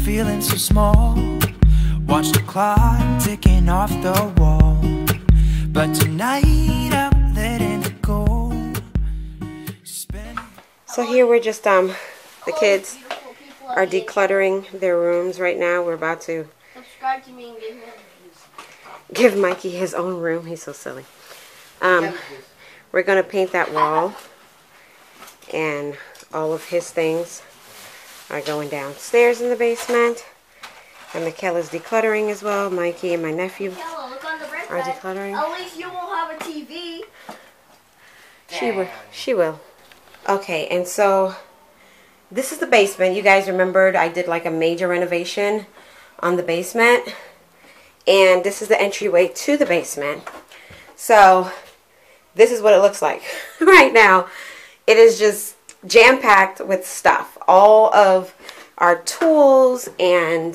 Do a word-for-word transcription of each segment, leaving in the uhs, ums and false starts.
feeling so small. Watch the clock ticking off the wall, but tonight I'm letting it go. Spend So here we're just, um, the kids are decluttering their rooms right now. We're about to Subscribe to me and give me reviews. give Mikey his own room. He's so silly. Um, we're going to paint that wall, and all of his things are going downstairs in the basement. And Kayla's decluttering as well. Mikey and my nephew Kayla, look on the bright are side. decluttering. At least you won't have a T V. She will. She will. Okay, and so this is the basement. You guys remembered I did like a major renovation on the basement. And this is the entryway to the basement. So this is what it looks like right now. It is just jam-packed with stuff. All of our tools and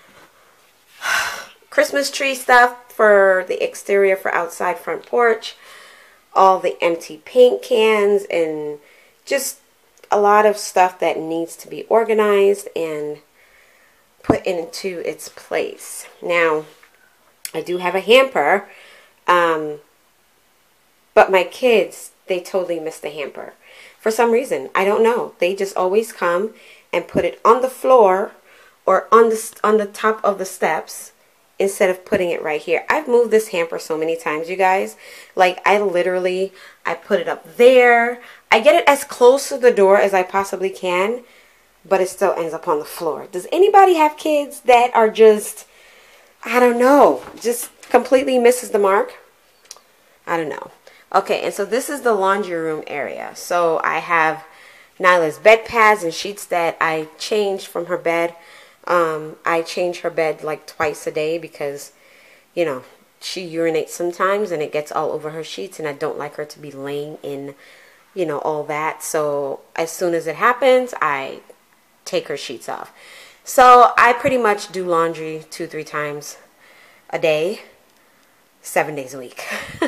Christmas tree stuff for the exterior for outside front porch. All the empty paint cans and just a lot of stuff that needs to be organized and put into its place. Now, I do have a hamper, um, but my kids, they totally miss the hamper. For some reason, I don't know. They just always come and put it on the floor or on the, on the top of the steps instead of putting it right here. I've moved this hamper so many times, you guys. Like, I literally, I put it up there. I get it as close to the door as I possibly can, but it still ends up on the floor. Does anybody have kids that are just, I don't know, just completely misses the mark? I don't know. Okay, and so this is the laundry room area. So I have Nyla's bed pads and sheets that I changed from her bed. Um, I change her bed like twice a day because, you know, she urinates sometimes and it gets all over her sheets, and I don't like her to be laying in, you know, all that. So as soon as it happens, I take her sheets off. So I pretty much do laundry two, three times a day, seven days a week.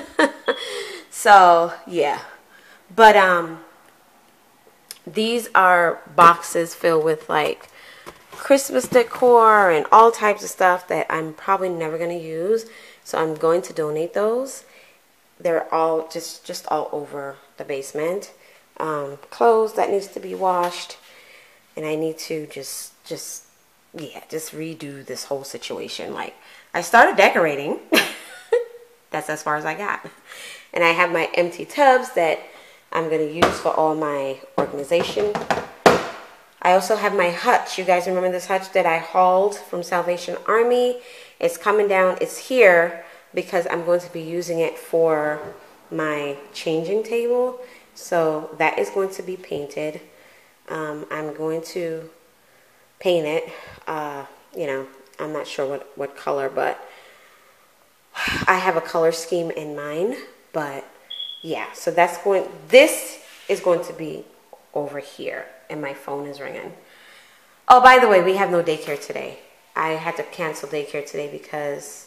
So yeah, but um, these are boxes filled with like Christmas decor and all types of stuff that I'm probably never going to use. So I'm going to donate those. They're all just, just all over the basement. Um, clothes that needs to be washed. And I need to just, just, yeah, just redo this whole situation. Like, I started decorating. That's as far as I got. And I have my empty tubs that I'm going to use for all my organization. I also have my hutch. You guys remember this hutch that I hauled from Salvation Army? It's coming down. It's here because I'm going to be using it for my changing table. So that is going to be painted. Um, I'm going to paint it. Uh, you know, I'm not sure what, what color, but I have a color scheme in mind. But yeah, so that's going, this is going to be over here. And my phone is ringing. Oh, by the way, we have no daycare today. I had to cancel daycare today because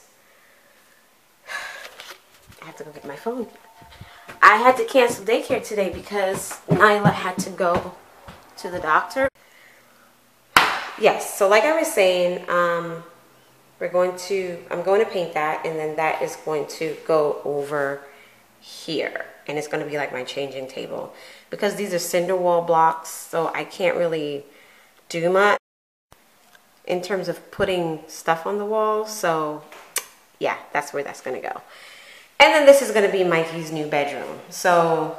I have to go get my phone. I had to cancel daycare today because Nyla had to go to the doctor. Yes, so like I was saying, um, we're going to, I'm going to paint that, and then that is going to go over here. And it's going to be like my changing table. Because these are cinder wall blocks, so I can't really do much in terms of putting stuff on the wall. So yeah, that's where that's going to go. And then this is going to be Mikey's new bedroom. So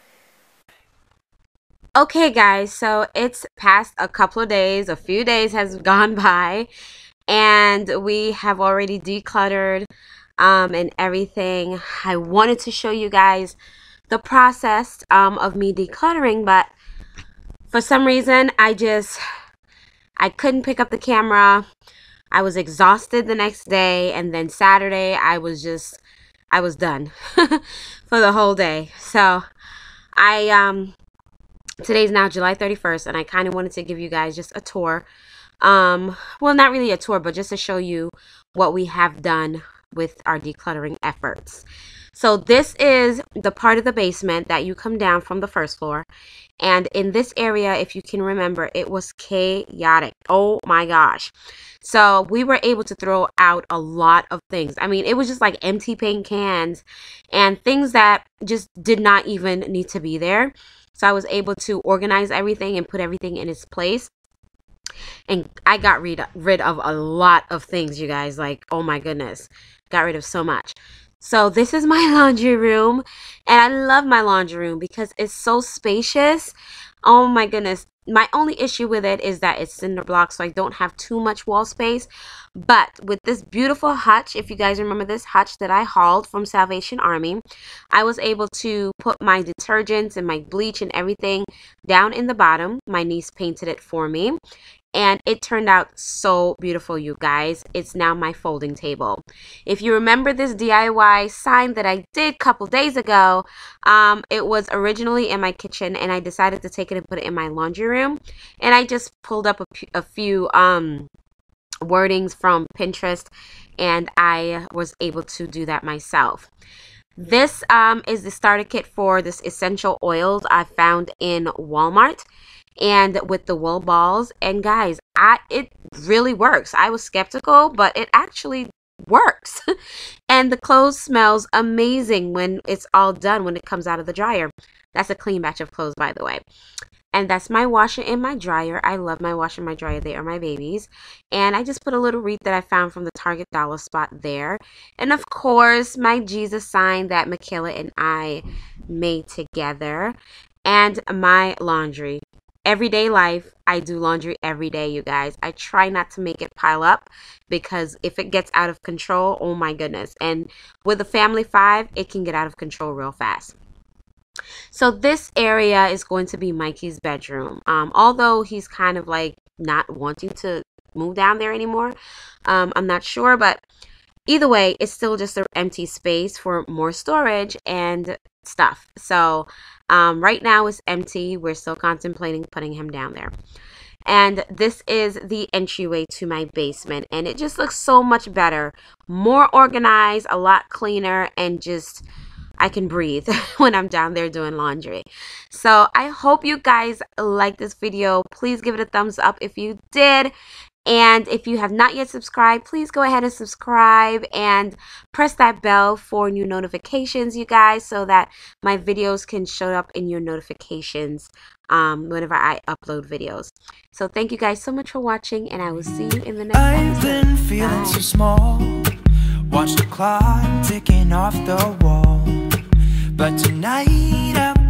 okay guys, so it's past a couple of days, a few days has gone by, and we have already decluttered um, and everything. I wanted to show you guys the process um, of me decluttering, but for some reason I just I couldn't pick up the camera. I was exhausted the next day, and then Saturday I was just I was done for the whole day. So I um today's now July thirty-first, and I kind of wanted to give you guys just a tour. Um well, not really a tour, but just to show you what we have done with our decluttering efforts. So this is the part of the basement that you come down from the first floor. And in this area, if you can remember, it was chaotic. Oh my gosh. So we were able to throw out a lot of things. I mean, it was just like empty paint cans and things that just did not even need to be there. So I was able to organize everything and put everything in its place. And I got rid, rid of a lot of things, you guys. Like, oh my goodness. Got rid of so much. So this is my laundry room. And I love my laundry room because it's so spacious. Oh my goodness. My only issue with it is that it's cinder block, so I don't have too much wall space. But with this beautiful hutch, if you guys remember this hutch that I hauled from Salvation Army, I was able to put my detergents and my bleach and everything down in the bottom. My niece painted it for me. And it turned out so beautiful, you guys. It's now my folding table. If you remember this D I Y sign that I did a couple days ago, um, it was originally in my kitchen, and I decided to take it and put it in my laundry room. And I just pulled up a, a few um, wordings from Pinterest, and I was able to do that myself. This um, is the starter kit for this essential oils I found in Walmart, and with the wool balls. And guys, I it really works. I was skeptical, but it actually works. And the clothes smells amazing when it's all done, when it comes out of the dryer. That's a clean batch of clothes, by the way. And that's my washer and my dryer. I love my washer and my dryer. They are my babies. And I just put a little wreath that I found from the Target dollar spot there. And of course, my Jesus sign that Kayla and I made together. And my laundry. Everyday life, I do laundry every day, you guys. I try not to make it pile up, because if it gets out of control, oh my goodness. And with a family five, it can get out of control real fast. So this area is going to be Mikey's bedroom. Um, although he's kind of like not wanting to move down there anymore. Um, I'm not sure, but either way, it's still just an empty space for more storage and stuff. So um, right now it's empty. We're still contemplating putting him down there. And this is the entryway to my basement, and it just looks so much better, more organized, a lot cleaner, and just I can breathe when I'm down there doing laundry. So I hope you guys like this video. Please give it a thumbs up if you did. And if you have not yet subscribed, please go ahead and subscribe and press that bell for new notifications, you guys, so that my videos can show up in your notifications um, whenever I upload videos. So thank you guys so much for watching, and I will see you in the next I've episode. been feeling Bye. so small. Watch the clock ticking off the wall. But tonight I'm